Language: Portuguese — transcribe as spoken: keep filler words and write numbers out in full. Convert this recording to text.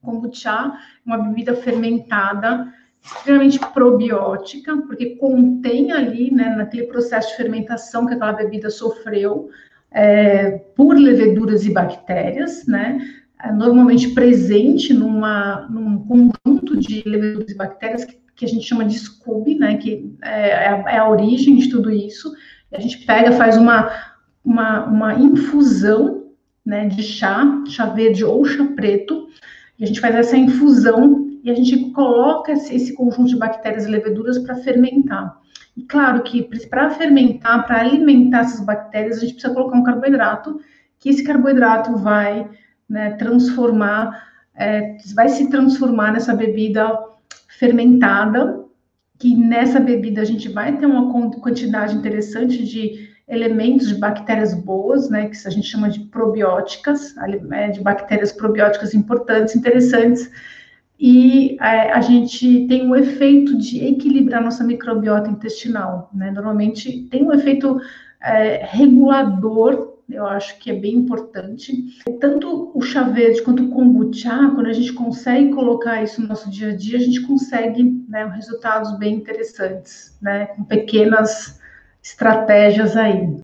Kombucha, uma bebida fermentada, extremamente probiótica, porque contém ali, né, naquele processo de fermentação que aquela bebida sofreu, é, por leveduras e bactérias, né, normalmente presente numa, num conjunto de leveduras e bactérias que, que a gente chama de SCOBY, né, que é, é, a, é a origem de tudo isso. A gente pega, faz uma, uma, uma infusão, né, de chá, chá verde ou chá preto, e a gente faz essa infusão e a gente coloca esse conjunto de bactérias e leveduras para fermentar. E claro que para fermentar, para alimentar essas bactérias, a gente precisa colocar um carboidrato, que esse carboidrato vai, né, transformar, é, vai se transformar nessa bebida fermentada, que nessa bebida a gente vai ter uma quantidade interessante de elementos de bactérias boas, né, que a gente chama de probióticas, de bactérias probióticas importantes, interessantes, e é, a gente tem um efeito de equilibrar nossa microbiota intestinal, né, normalmente tem um efeito é, regulador, eu acho que é bem importante. Tanto o chá verde quanto o kombucha, quando a gente consegue colocar isso no nosso dia a dia, a gente consegue, né, resultados bem interessantes, né, com pequenas estratégias aí.